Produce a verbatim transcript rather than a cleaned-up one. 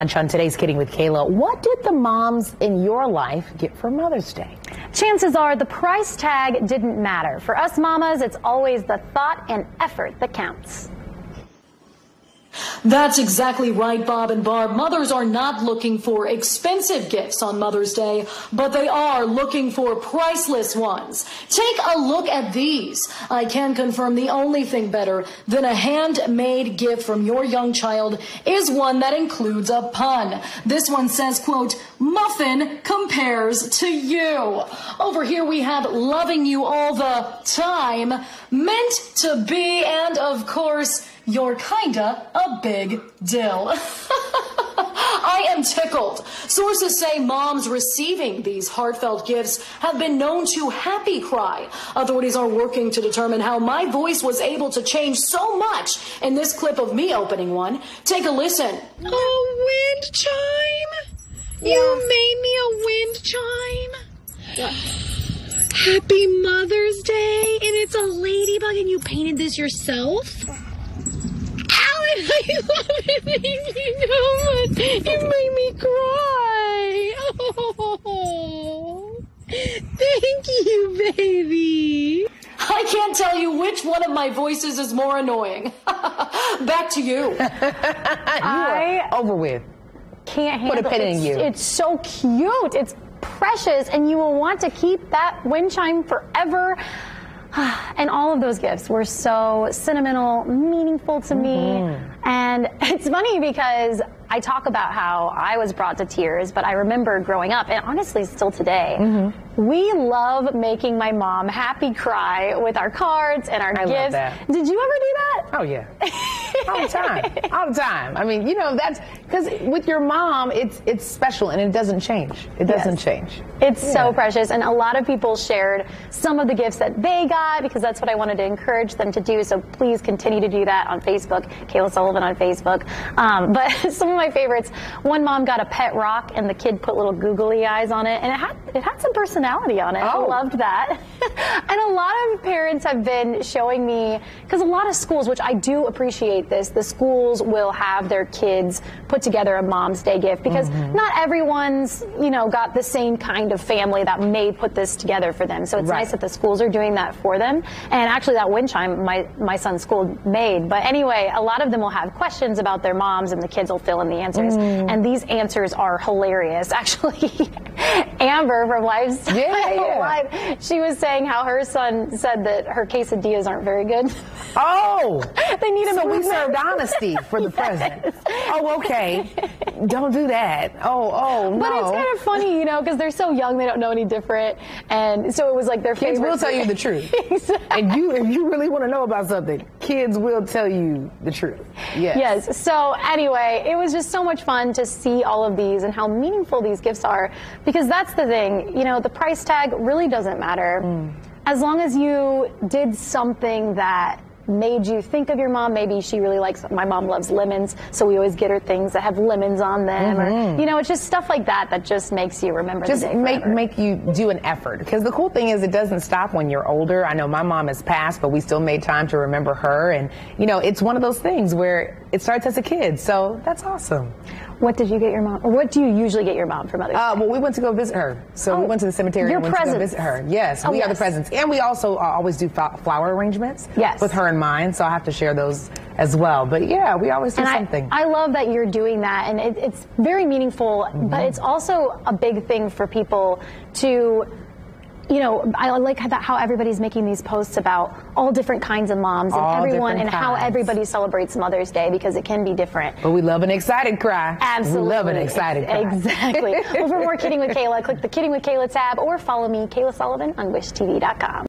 On today's Kidding with Kayla, what did the moms in your life get for Mother's Day? Chances are the price tag didn't matter. For us mamas, it's always the thought and effort that counts. That's exactly right, Bob and Barb. Mothers are not looking for expensive gifts on Mother's Day, but they are looking for priceless ones. Take a look at these. I can confirm the only thing better than a handmade gift from your young child is one that includes a pun. This one says, quote, "Muffin compares to you." Over here we have loving you all the time, meant to be, and of course, you're kinda a big deal. I am tickled. Sources say moms receiving these heartfelt gifts have been known to happy cry. Authorities are working to determine how my voice was able to change so much in this clip of me opening one. Take a listen. A wind chime? Yeah. You made me a wind chime? Yeah. Happy Mother's Day, and it's a ladybug, and you painted this yourself? I love it. Thank you so much. You made me cry. Oh, thank you, baby. I can't tell you which one of my voices is more annoying. Back to you. You I are over with. Can't handle Put a pin it. in you. It's so cute. It's precious, and you will want to keep that wind chime forever. And all of those gifts were so sentimental, meaningful to mm-hmm. me. And it's funny because I talk about how I was brought to tears, but I remember growing up, and honestly still today, mm-hmm. we love making my mom happy cry with our cards and our I gifts. Love that. Did you ever do that? Oh, yeah. All the time. All the time. I mean, you know, that's because with your mom, it's it's special and it doesn't change. It doesn't yes. change. It's yeah. so precious. And a lot of people shared some of the gifts that they got because that's what I wanted to encourage them to do. So please continue to do that on Facebook. Kayla Sullivan on Facebook. Um, but some of my favorites, one mom got a pet rock and the kid put little googly eyes on it. And it had, it had some personality on it. Oh. I loved that. And a lot of parents have been showing me, because a lot of schools, which I do appreciate this, the schools will have their kids put together a Mom's Day gift because mm-hmm. not everyone's, you know, got the same kind of family that may put this together for them. So it's right. nice that the schools are doing that for them. And actually that wind chime my, my son's school made. But anyway, a lot of them will have questions about their moms and the kids will fill in the answers. Mm. And these answers are hilarious. Actually, Amber from Lifestyle yeah, yeah. Live, she was saying how her son said that her quesadillas aren't very good. Oh! They need So we improvement. served honesty for the Yes. present. Oh, okay. Don't do that. Oh, oh, no. But it's kind of funny, you know, because they're so young, they don't know any different. And so it was like their Kids favorite. will tell you the truth. Exactly. And you, if you really want to know about something, kids will tell you the truth. Yes. Yes. So anyway, it was just so much fun to see all of these and how meaningful these gifts are, because that's the thing, you know, the price tag really doesn't matter. Mm. As long as you did something that made you think of your mom. Maybe she really likes, my mom loves lemons, so we always get her things that have lemons on them. Mm-hmm. Or, you know, it's just stuff like that that just makes you remember just the day make forever. make you do an effort. Because the cool thing is it doesn't stop when you're older. I know my mom has passed, but we still made time to remember her. And, you know, it's one of those things where it starts as a kid. So that's awesome. What did you get your mom, or what do you usually get your mom for Mother's Day? Uh, well, we went to go visit her. So oh, we went to the cemetery and went presents. to go visit her. Yes, oh, we yes. are the presents. And we also uh, always do flower arrangements yes. with her in mind. So I have to share those as well. But yeah, we always do and something. I, I love that you're doing that. And it, it's very meaningful, mm-hmm. but it's also a big thing for people to, you know, I like how, that, how everybody's making these posts about all different kinds of moms and all everyone and kinds. how everybody celebrates Mother's Day, because it can be different. But we love an excited cry. Absolutely. We love an excited cry. Exactly. Well, for more Kidding with Kayla, click the Kidding with Kayla tab or follow me, Kayla Sullivan, on wish T V dot com.